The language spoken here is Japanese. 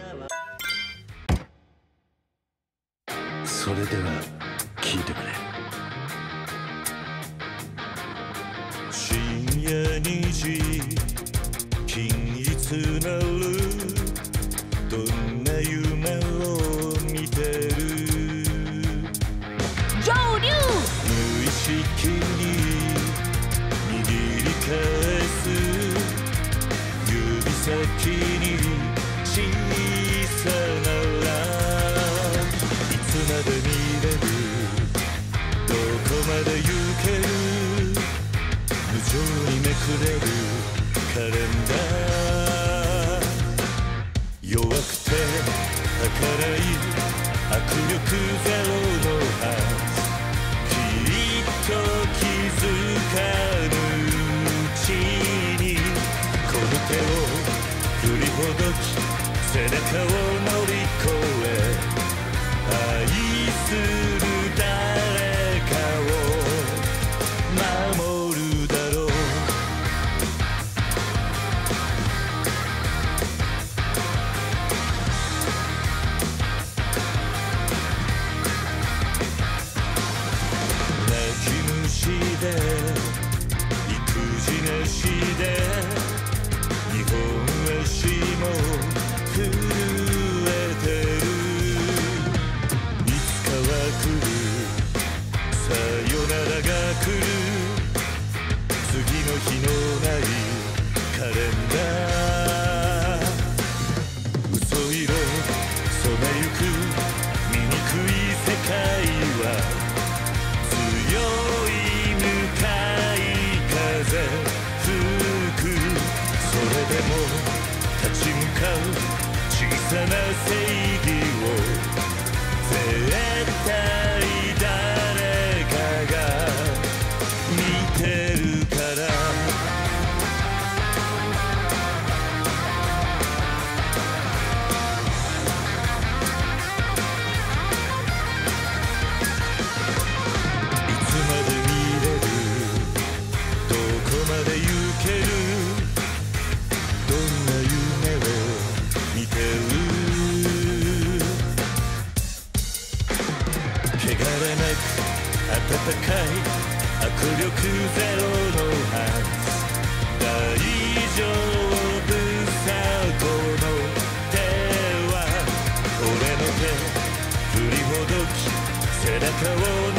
それでは聞いてくれ。深夜2時均一なるどんな夢を見てる。 上流無意識に握り返す指先に小さないつまで見れるどこまで行ける無情にめくれるカレンダー弱くて儚い握力ゼロのはずきっと気づかぬうちにこの手を振りほどき背中を乗り越え愛する誰かを守るだろう。泣き虫で育児なしで日本足も震えてる。いつかは来るさよならが来る次の日のないカレンダー嘘色染めゆく醜い世界は強い向かい風吹く。それでも立ち向かう小さな正義を絶対誰かが見てるから。いつまで見れるどこまで行けるどんな夢を見てる。汚れなく温かい握力ゼロのはず大丈夫さこの手は俺の手振りほどき背中を